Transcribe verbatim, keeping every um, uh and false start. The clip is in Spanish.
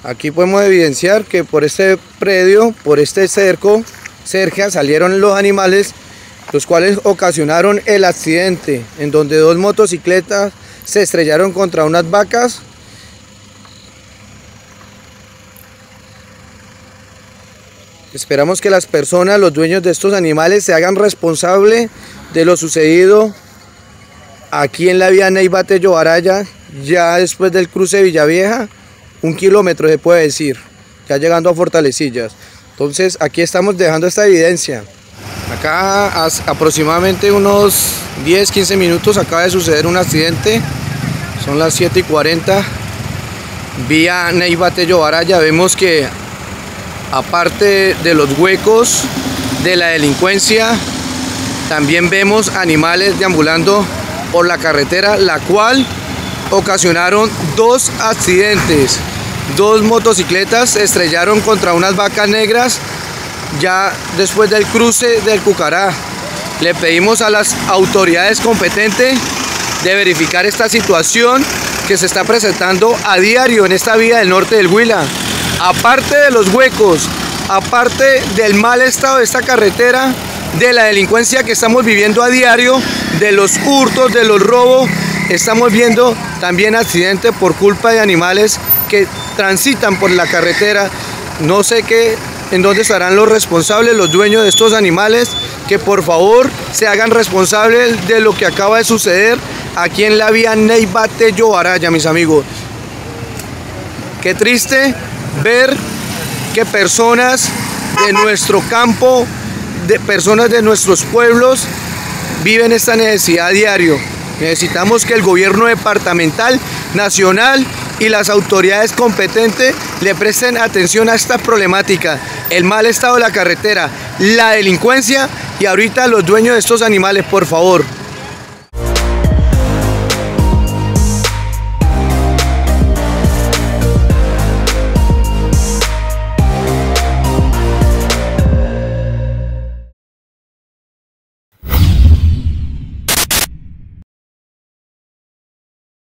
Aquí podemos evidenciar que por este predio, por este cerco, cerca, salieron los animales, los cuales ocasionaron el accidente, en donde dos motocicletas se estrellaron contra unas vacas. Esperamos que las personas, los dueños de estos animales, se hagan responsables de lo sucedido aquí en la vía Neiva-Tello-Varalla, ya después del cruce de Villavieja, un kilómetro se puede decir, ya llegando a Fortalecillas. Entonces aquí estamos dejando esta evidencia. Acá aproximadamente unos diez a quince minutos acaba de suceder un accidente, son las siete y cuarenta, vía Neiva-Tello-Varalla. Vemos que aparte de los huecos de la delincuencia, también vemos animales deambulando por la carretera, la cual ocasionaron dos accidentes. Dos motocicletas se estrellaron contra unas vacas negras ya después del cruce del Cucará. Le pedimos a las autoridades competentes de verificar esta situación que se está presentando a diario en esta vía del norte del Huila. Aparte de los huecos, aparte del mal estado de esta carretera, de la delincuencia que estamos viviendo a diario, de los hurtos, de los robos, estamos viendo también accidentes por culpa de animales que transitan por la carretera. No sé qué, en dónde estarán los responsables, los dueños de estos animales, que por favor se hagan responsables de lo que acaba de suceder aquí en la vía Neiva-Tello-Varalla, mis amigos. Qué triste ver que personas de nuestro campo, de personas de nuestros pueblos, viven esta necesidad a diario. Necesitamos que el gobierno departamental, nacional y las autoridades competentes le presten atención a esta problemática, el mal estado de la carretera, la delincuencia y ahorita los dueños de estos animales, por favor.